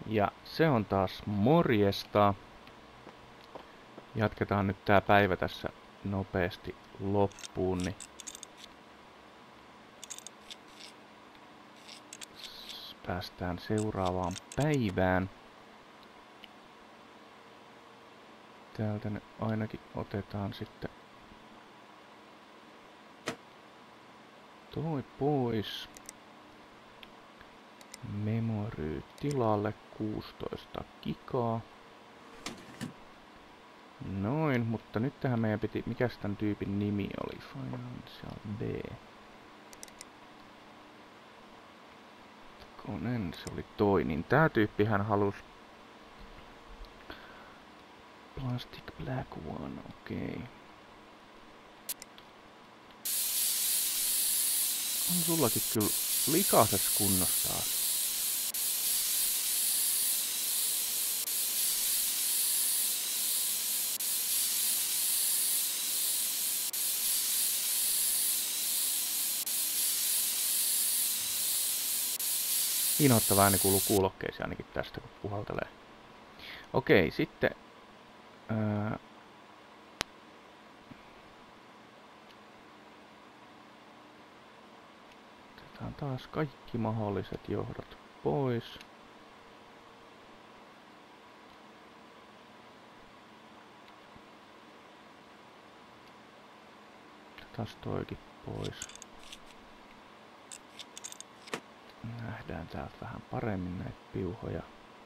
Ja se on taas morjesta. Jatketaan nyt tää päivä tässä nopeasti loppuun, niin päästään seuraavaan päivään. Täältä ne ainakin otetaan sitten toi pois. Memory tilalle 16 gigaa. Noin, mutta nyt tähän meidän piti... Mikäs tän tyypin nimi oli? Financial B. Konen, se oli toi. Niin tää tyyppihän halus... Plastic Black One, okei. On sullakin kyllä likaisessa kunnossa taas. Inhottava ääni kuuluu kuulokkeisiin ainakin tästä, kun puhaltelee. Okei, sitten... otetaan taas kaikki mahdolliset johdot pois. Taas toikin pois. Nähdään täältä vähän paremmin näitä piuhoja.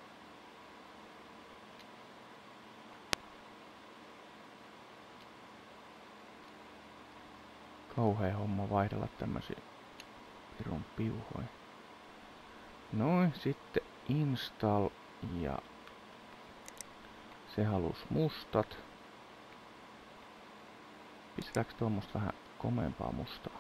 Kauhea homma vaihdella tämmösiä pirun piuhoja. Noin, sitten install ja se halus mustat. Pistetäänkö tuommoista vähän komeampaa mustaa?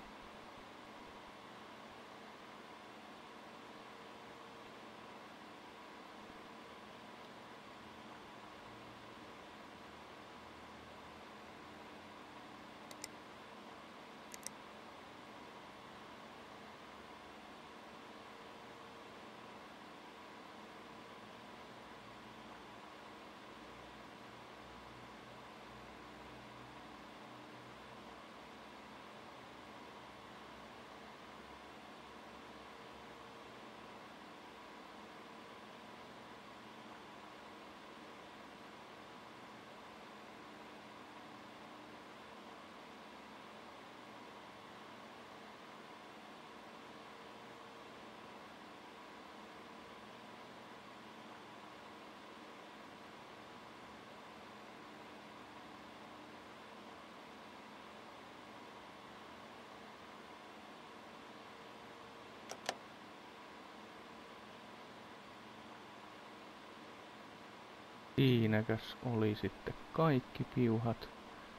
Siinäkäs oli sitten kaikki piuhat.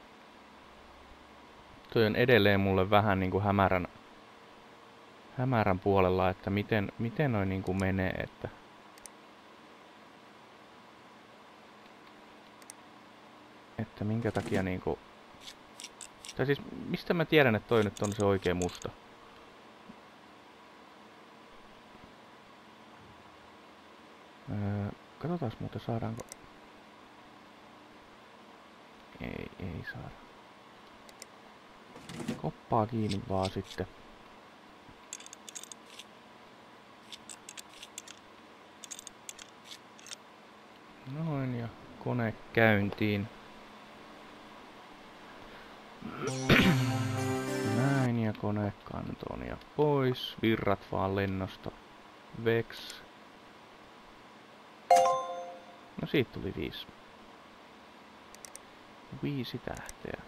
Toi on edelleen mulle vähän niinku hämärän puolella, että miten noi niinku menee, että minkä takia niinku... Tai siis mistä mä tiedän, että toi nyt on se oikea musta? Katsotaan muuten saadaanko... Ei saada. Koppaa kiinni vaan sitten. Noin, ja kone käyntiin. Näin, ja kone kantoon ja pois. Virrat vaan lennosta. Vex. No siitä tuli 5. 5 tähteä.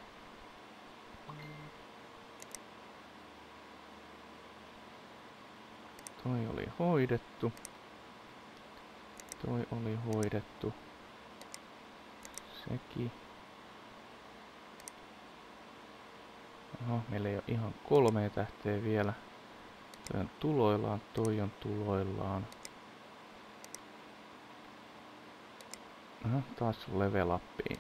Toi oli hoidettu. Toi oli hoidettu. Sekin. Aha, meillä ei ole ihan 3 tähteä vielä. Toi on tuloillaan, toi on tuloillaan. Aha, taas level upiin.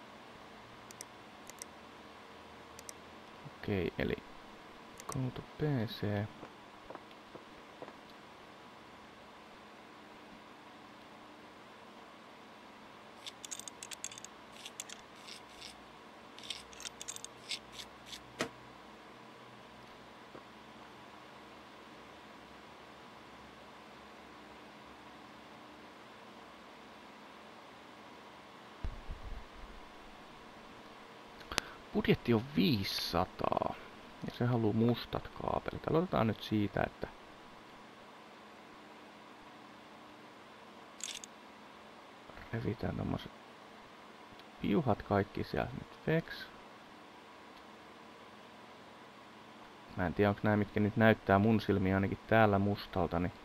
Okei, eli go to PC. budjetti on 500. Ja se haluaa mustat kaapelit. Aloitetaan nyt siitä, että revitään tommoset piuhat kaikki sieltä nyt veksi. Mä en tiedä, onko nämä, mitkä nyt näyttää mun silmiä ainakin täällä mustalta, niin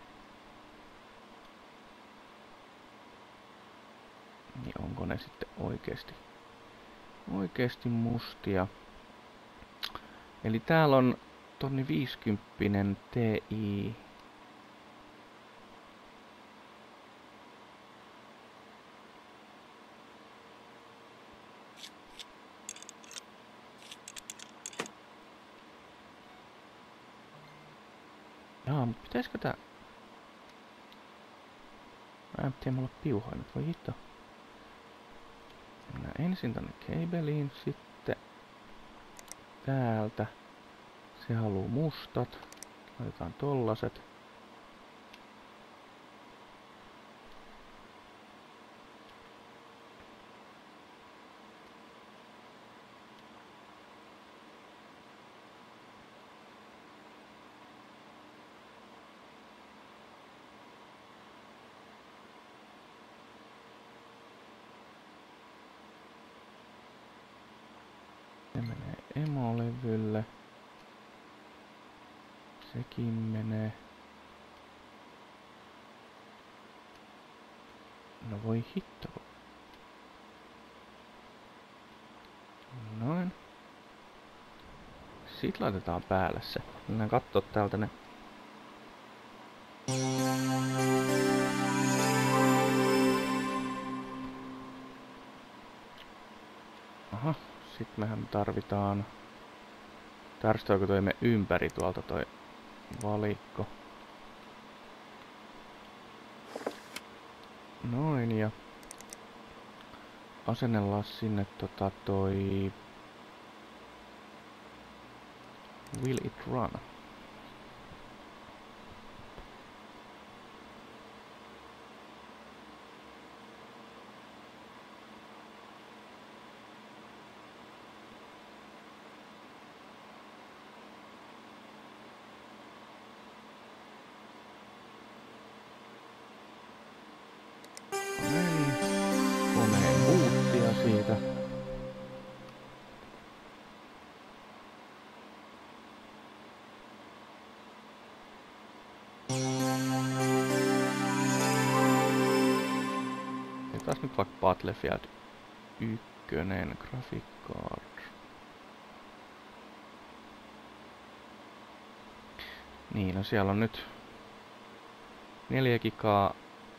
onko ne sitten oikeesti mustia. Eli täällä on tonni 50 Ti. Jaa, mutta pitäisikö tää... Mä en tiedä, mulla piuhaa nyt, voi hitto. Mennään ensin tonne keibeliin, sitten täältä. Se haluu mustat. Laitetaan tollaset. Se menee emolevylle. Sekin menee. No voi hitto. Noin. Sit laitetaan päälle se. Mennään kattoo täältä ne. Aha. Sit mehän tarvitaan... Tärstoiko toi me ympäri tuolta toi valikko? Noin ja... Asennellaan sinne toi... Will it run? Koneen muuttia siitä. Taas nyt vaikka Battlefield 1 graphic card. Niin, no siellä on nyt 4 gigaa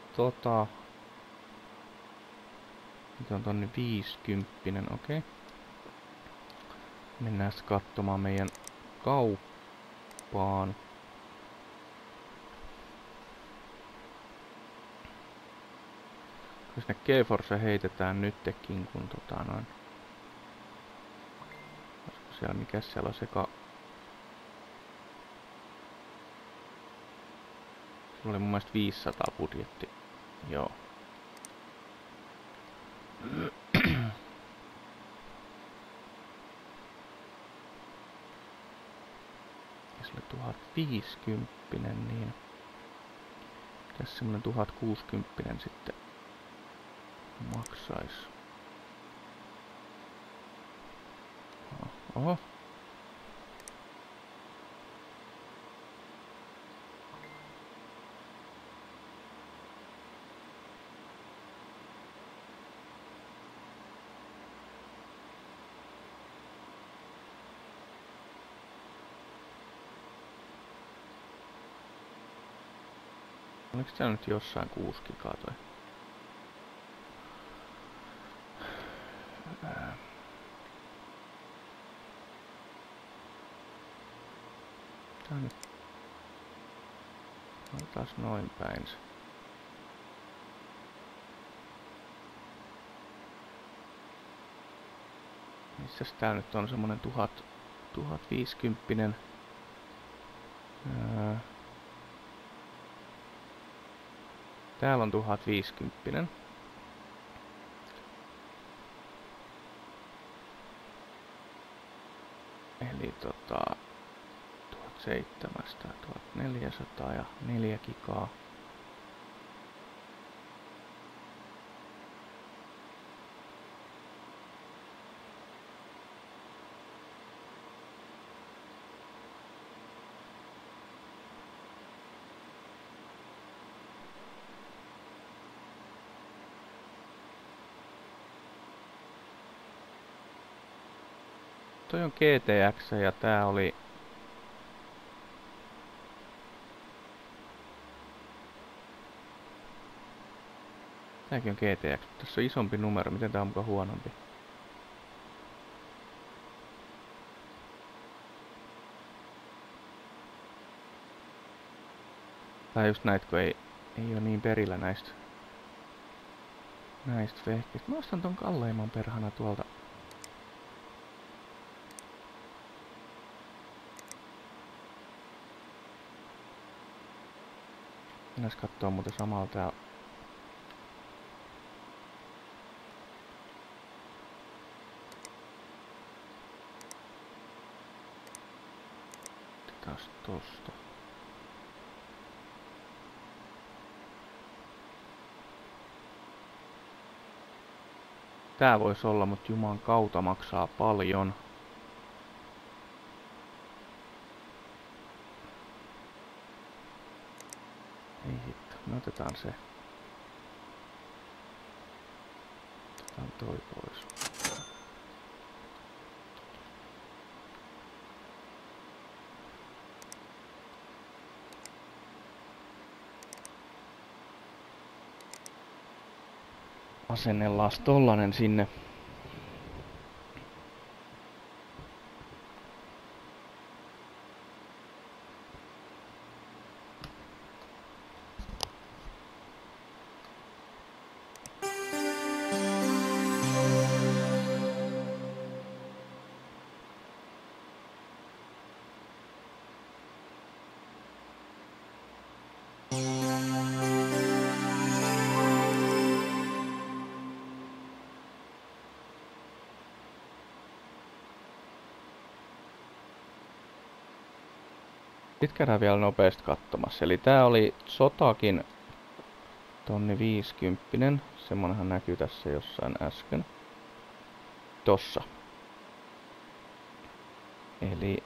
nyt on tonne 50, okei. Mennään katsomaan meidän kauppaan. Jos ne GeForce heitetään nytkin, kun noin. Olisiko siellä, mikäs siellä on seka... Sulla oli mun mielestä 500 budjetti. Joo. Ja sille 1050, niin... Tässä semmonen 1060 sitten maksais. Oho. Oliko tää nyt jossain 6 gigaa toi? Tää nyt... Otetaan noin päin se. Missäs tää nyt on semmonen 1050? Täällä on 1050. Eli 1700, 1400 ja 4 gigaa. Toi on GTX ja tää oli... Tääkin on GTX, mutta tässä on isompi numero. Miten tää on muka huonompi? Tai just näitä, kun ei oo niin perillä näistä vehkeistä. Mä ostan ton kalleimman perhana tuolta. Pitäis kattoo muuten samalla tää. Taas tosta. Tää vois olla, mut juman kautta maksaa paljon. Ei hitto, me otetaan se. Otetaan toi pois. Asennellaan tollanen sinne. Sitten käydään vielä nopeasti katsomassa. Eli tää oli Zotakin 1050. Semmonenhan näkyy tässä jossain äsken. Tossa. Eli...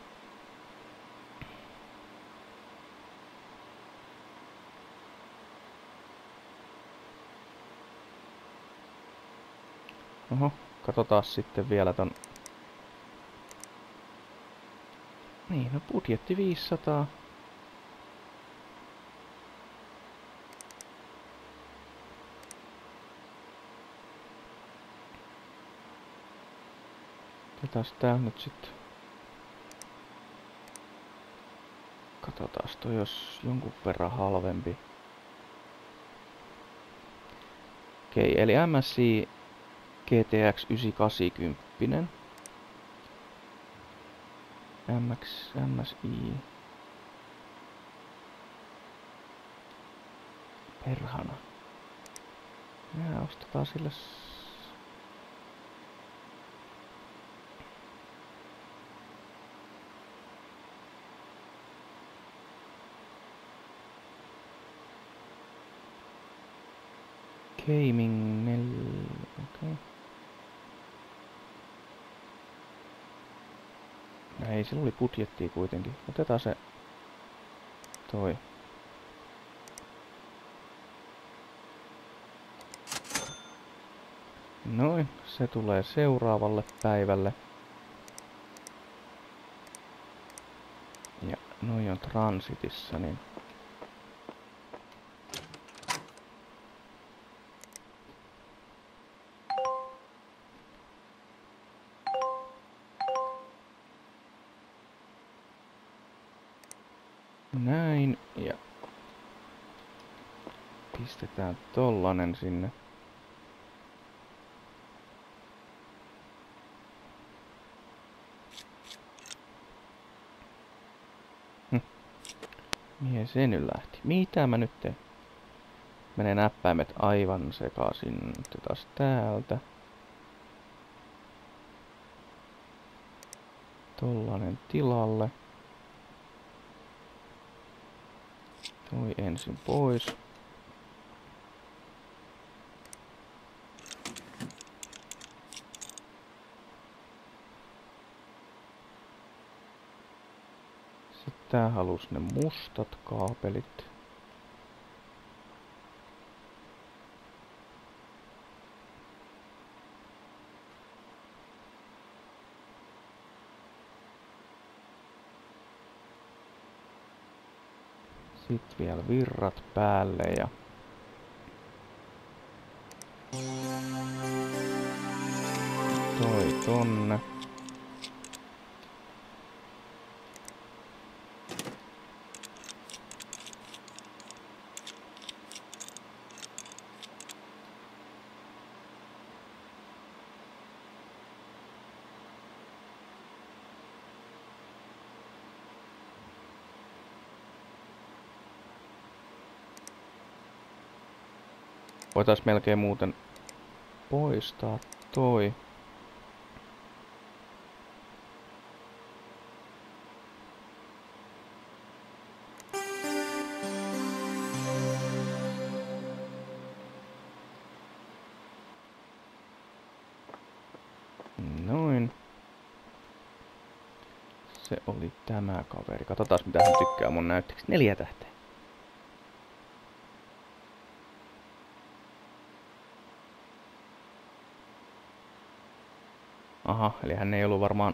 Oho, katsotaan sitten vielä ton... Niin, no budjetti 500. Otetaan tää nyt sitten. Katsotaan toi jos jonkun verran halvempi. Okei, eli MSI GTX 980. MSI. Perhana. Ja ostetaan sille... Gaming 4... Okei. Ei, sillä oli budjettia kuitenkin. Otetaan se... Toi. Noin, se tulee seuraavalle päivälle. Ja noi on transitissa, niin... Näin, ja... Pistetään tollanen sinne. Mihin se nyt lähti? Mitä mä nyt teen? Menee näppäimet aivan sekaisin. Otetaan täältä. Tollanen tilalle. Toi ensin pois. Sitten tää halus ne mustat kaapelit. Sitten vielä virrat päälle ja toi tonne. Voitais melkein muuten poistaa toi. Noin. Se oli tämä kaveri. Katsotaan mitä hän tykkää mun näytteeksi. 4 tähteä. Aha, eli hän ei ollut varmaan...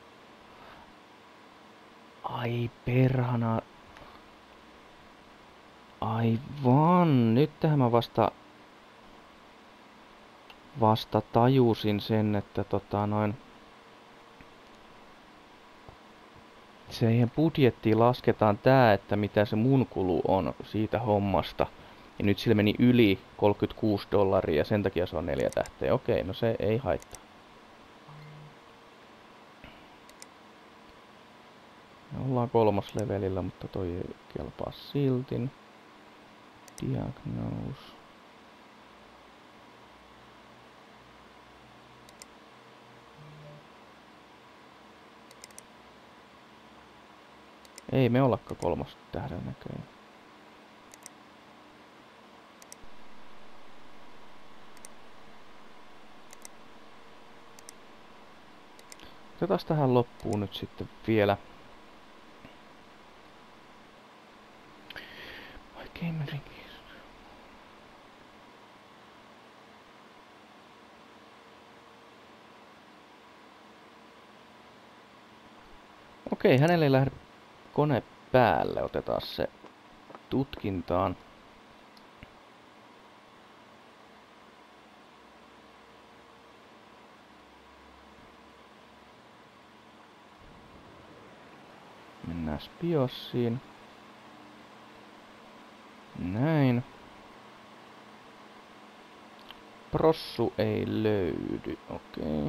Ai perhana. Aivan. Nyt tähän mä vasta tajusin sen, että siihen budjettiin lasketaan tää, että mitä se mun kulu on siitä hommasta. Ja nyt sillä meni yli $36 ja sen takia se on 4 tähteä. Okei, no se ei haittaa. Me ollaan 3. levelillä, mutta toi ei kelpaa silti. Diagnose. Ei me ollakaan 3. tähden näköjään. Otetaan tähän loppuun nyt sitten vielä. Okei, hänelle ei lähde kone päälle. Otetaan se tutkintaan. Mennään BIOSiin. Näin. Prossu ei löydy. Okei.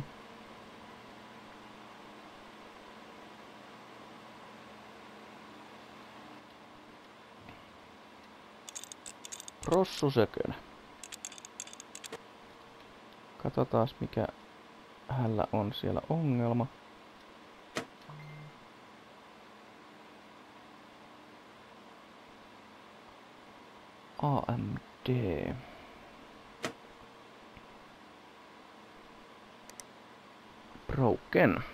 Prossu sökönä. Katsotaan mikä hänellä on siellä ongelma. AMD. Broken.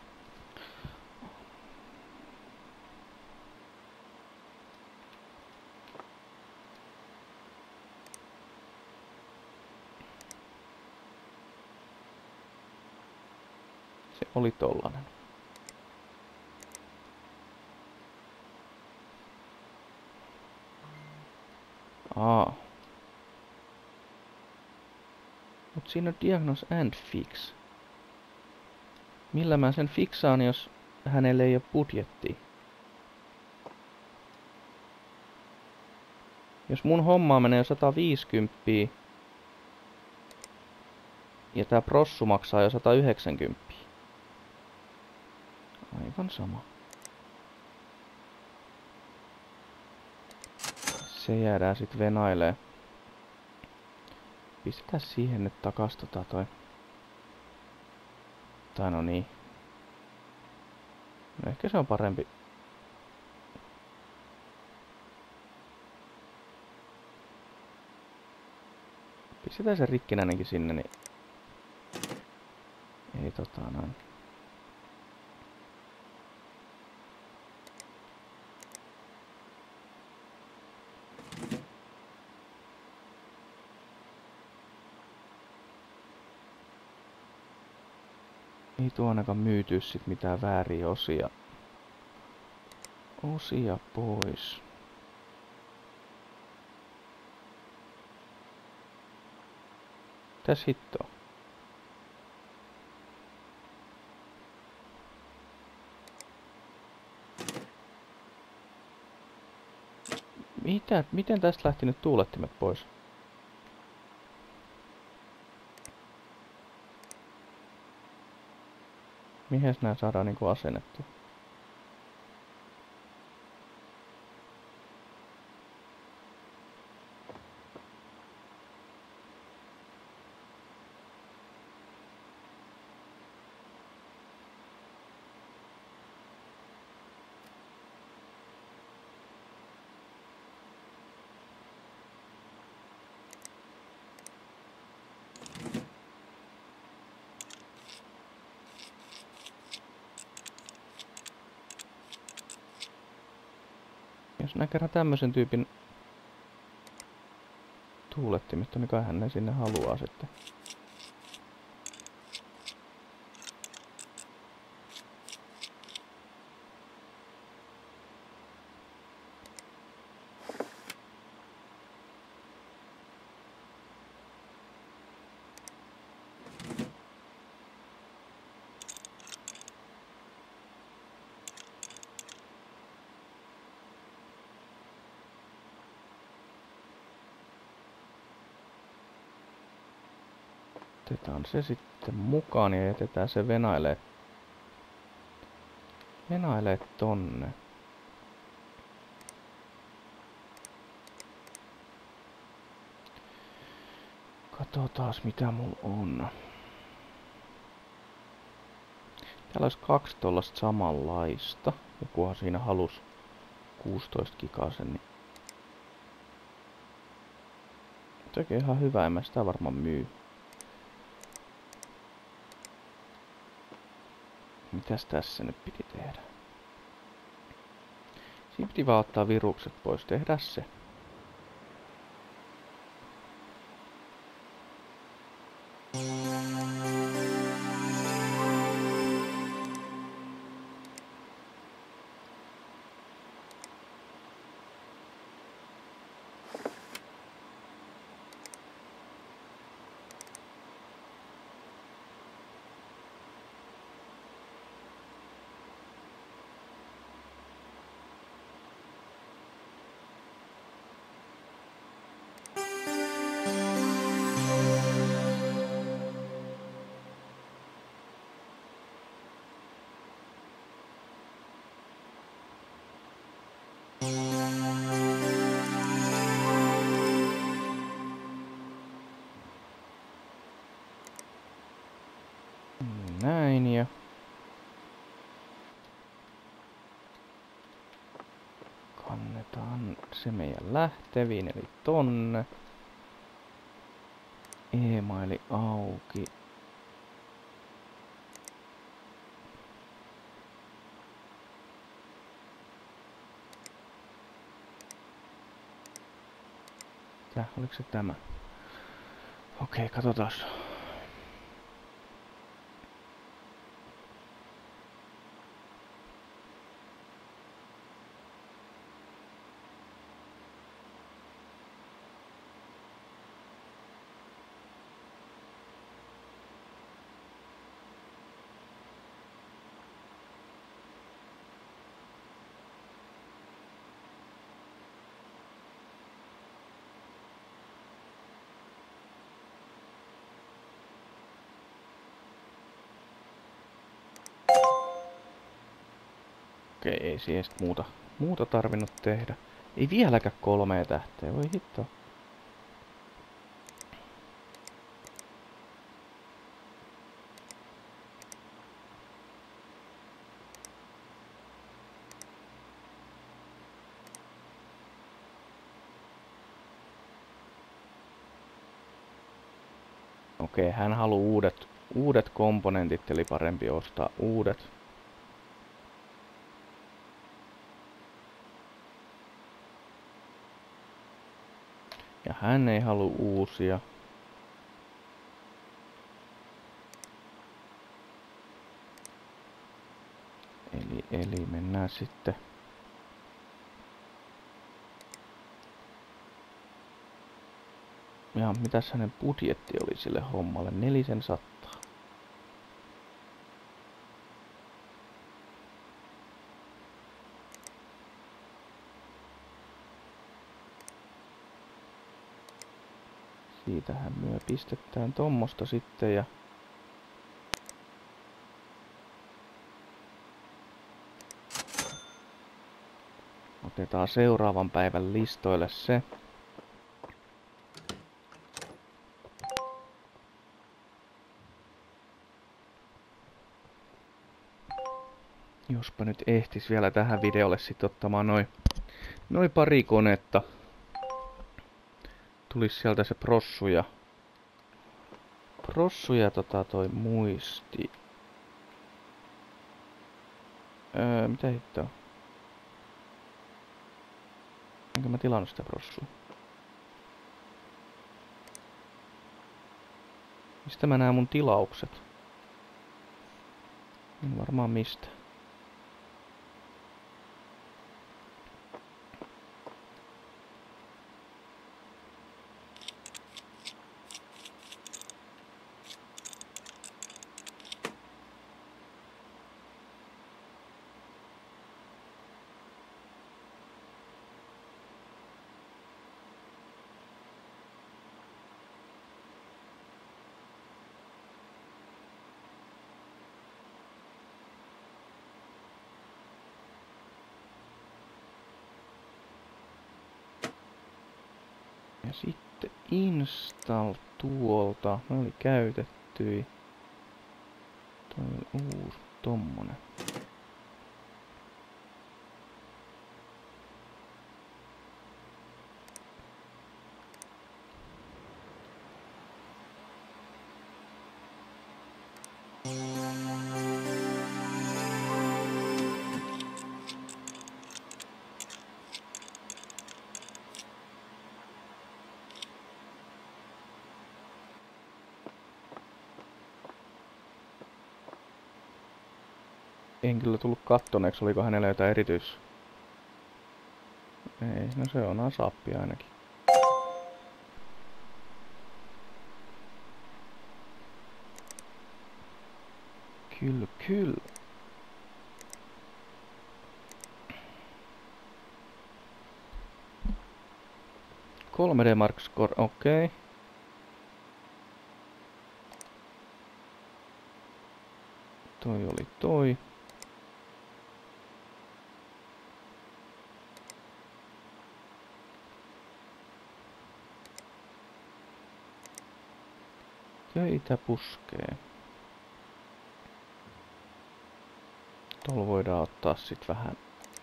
Se oli tollanen. Mut siinä on diagnose and fix. Millä mä sen fiksaan, jos hänelle ei ole budjettia? Jos mun hommaa menee jo 150 ja tää prossu maksaa jo 190. Aivan sama. Se jäädään sit venailee. Pistetään siihen nyt takas toi. Tai no niin. No ehkä se on parempi. Pistetään se rikkinäinenkin sinne, niin ei noin. Ei tuo ainakaan myytyy sit mitään vääriä osia. Osia pois. Mitäs hittoa? Miten tästä lähti nyt tuulettimet pois? Mihin nää saadaan niinku asennettua? Jos nää kerran tämmösen tyypin tuulettimet on, niin kaihan ne sinne haluaa sitten. Otetaan se sitten mukaan ja jätetään se venailee tonne. Katsotaas mitä mulla on. Täällä olisi 2 tollasta samanlaista. Jokuhan siinä halus 16 gigasen. Niin tekee ihan hyvä, en mä sitä varmaan myy. Mitäs tässä nyt piti tehdä? Siinä piti vaan ottaa virukset pois. Tehdään se. Näin ja kannetaan se meidän lähteviin eli tonne. E-maili auki. Oliko se tämä? Okei, katsotaas. Okei, ei siihen muuta tarvinnut tehdä. Ei vieläkään 3 tähteä, voi hitto. Okei, hän haluaa uudet komponentit, eli parempi ostaa uudet. Ja hän ei halua uusia. Eli mennään sitten. Ja mitäs hänen budjetti oli sille hommalle? 400. Siitähän myö pistetään tommosta sitten ja otetaan seuraavan päivän listoille se. Jospa nyt ehtis vielä tähän videolle sit ottamaan noin pari konetta. Tulis sieltä se prossu ja toi muisti. Mitä hittoa? Enkä mä tilannut sitä prossua? Mistä mä näen mun tilaukset? En varmaan mistä. Ja sitten install tuolta. Ne oli käytettyi. Toi oli uusi tommonen. En kyllä tullut kattoneeksi, oliko hänellä jotain erityis... Ei, no se on asappi ainakin. Kyllä. 3D Mark Score, okei. Toi oli toi. Köitä puskee. Tuolla voidaan ottaa sit vähän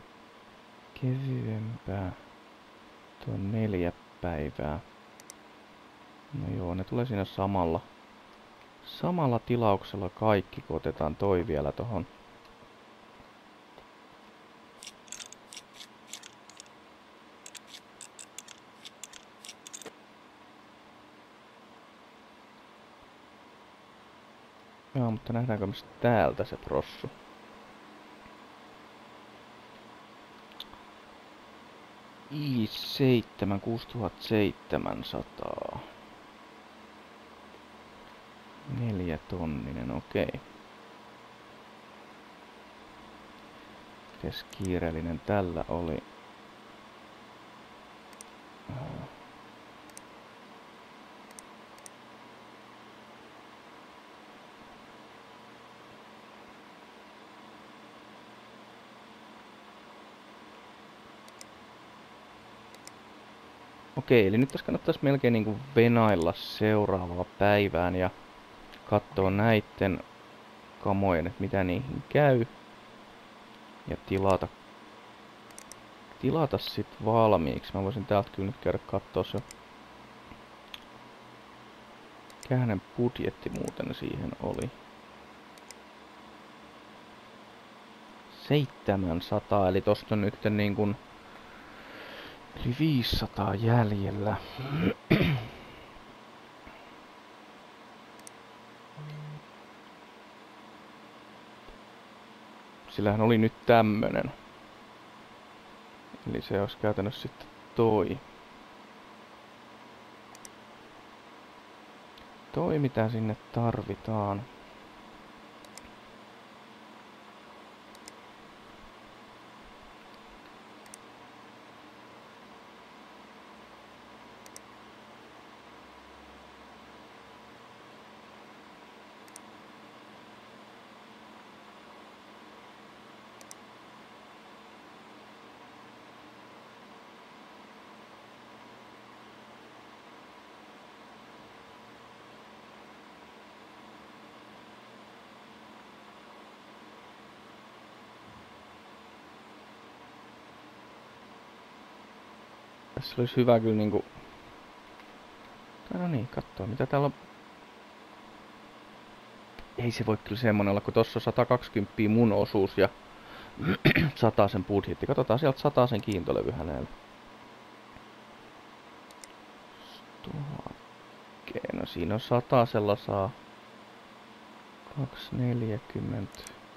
kevyempää. Tuo 4 päivää. No joo, ne tulee siinä samalla tilauksella kaikki, kun otetaan toi vielä tohon. Joo, mutta nähdäänkö me täältä se prossu? i7 6700. 4 tonninen, okei. Mites kiireellinen tällä oli? Okei, eli nyt tässä kannattaisi melkein niinku venailla seuraavaa päivään ja katsoa näitten kamojen, että mitä niihin käy. Ja tilata sit valmiiksi. Mä voisin täältä kyllä nyt käydä kattoo se Mikä hänen budjetti muuten siihen oli? 700, eli tosta on nyt niin kuin yli 500 jäljellä. Sillähän oli nyt tämmönen. Eli se olisi käytännössä sitten toi. Toi mitä sinne tarvitaan. Tässä olisi hyvä kyllä niinku... No niin, kattoo mitä täällä on. Ei se voi kyllä semmonen olla, kun tossa on 120 mun osuus ja 100 sen budjetti. Katsotaan sieltä 100 sen kiintolevy hänelle. Okei, no siinä on 100 saa 240.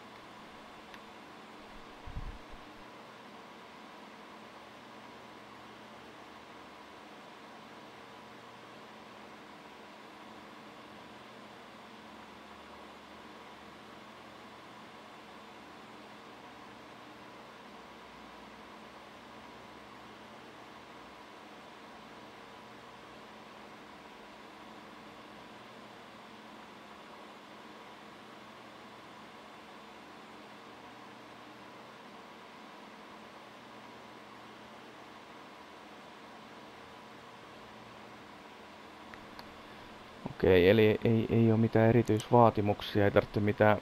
Okei, eli ei ole mitään erityisvaatimuksia, ei tarvitse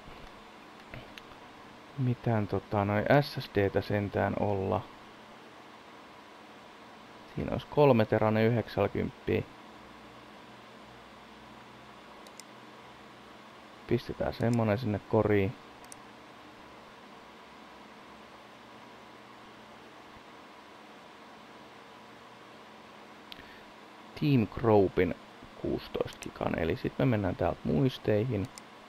mitään noin SSDtä sentään olla. Siinä olisi 3 teranen 90. Pistetään semmonen sinne koriin. Team Gropin 16 gigan, eli sitten me mennään täältä muisteihin.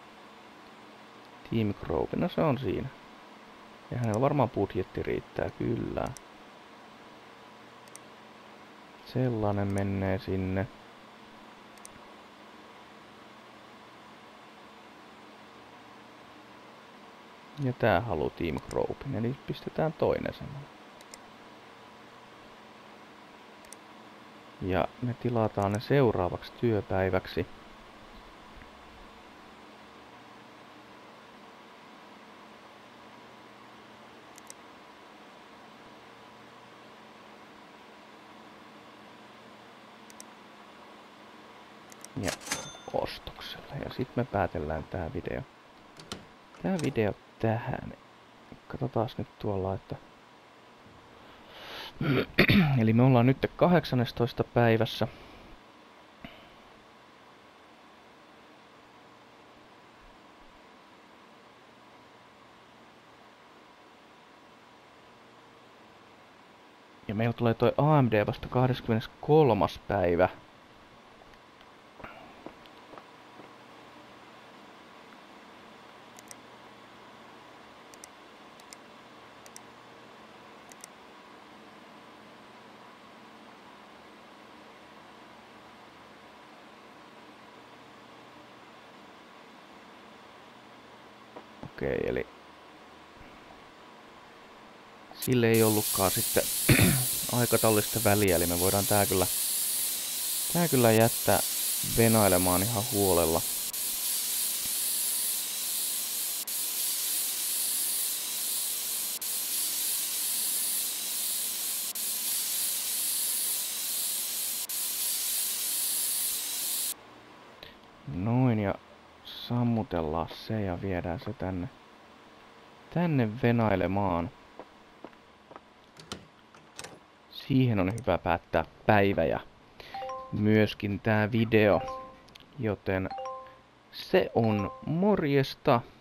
Team Gropin, no se on siinä. Ja hänellä varmaan budjetti riittää, kyllä. Sellainen menee sinne. Ja tää haluu Team Gropin, eli pistetään toinen semmoinen. Ja me tilataan ne seuraavaksi työpäiväksi. Ja ostoksella. Ja sitten me päätellään tää video. Tää video tähän. Katsotaan nyt tuolla, että... Eli me ollaan nyt 18 päivässä. Ja meillä tulee toi AMD vasta 23. päivä. Okei, eli sille ei ollutkaan sitten aikataulullista väliä, eli me voidaan tää kyllä jättää venailemaan ihan huolella. Noin, ja sammutellaan se ja viedään se tänne venailemaan. Siihen on hyvä päättää päivä ja myöskin tää video. Joten se on morjesta.